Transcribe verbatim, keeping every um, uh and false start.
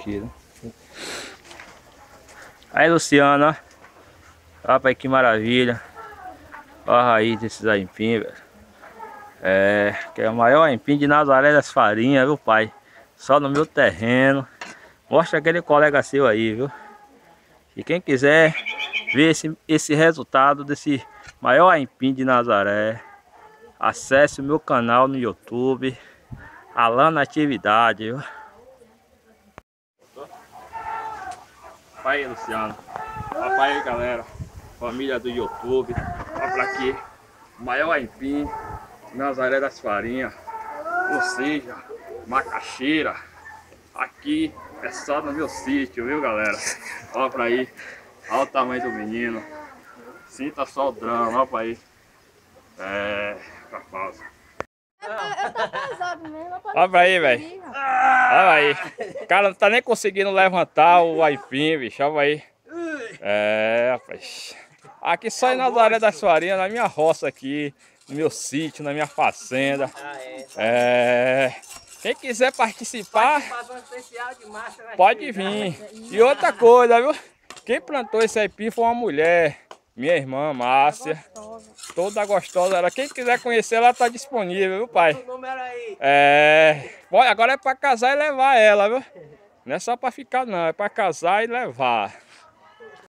mentira. Aí, Luciana, ó. Rapaz, que maravilha. Ó a raiz desses aipim, velho. É, que é o maior aipim de Nazaré das Farinhas, viu, pai? Só no meu terreno. Mostra aquele colega seu aí, viu? E quem quiser ver esse, esse resultado desse maior aipim de Nazaré, acesse o meu canal no YouTube, Alan Natividade, viu? Olha aí, Luciano. Olha aí, galera. Família do YouTube. Olha pra aqui. O maior aipim de Nazaré das Farinhas. Ou seja, macaxeira. Aqui é só no meu sítio, viu, galera? Olha pra aí. Olha o tamanho do menino. Sinta só o drama, olha pra aí. É, fica falso. Eu tô pesado mesmo. Olha pra aí, velho. Olha aí. O cara não tá nem conseguindo levantar o aipim, bicho. Olha aí. É, rapaz. Aqui só em Nazaré das Farinhas, na minha roça aqui, no meu sítio, na minha fazenda. É. Quem quiser participar, pode vir. E outra coisa, viu? Quem plantou esse aipim foi uma mulher, minha irmã Márcia. Toda gostosa. Ela. Quem quiser conhecer, ela tá disponível, viu, pai? É. Agora é pra casar e levar ela, viu? Não é só pra ficar, não. É pra casar e levar.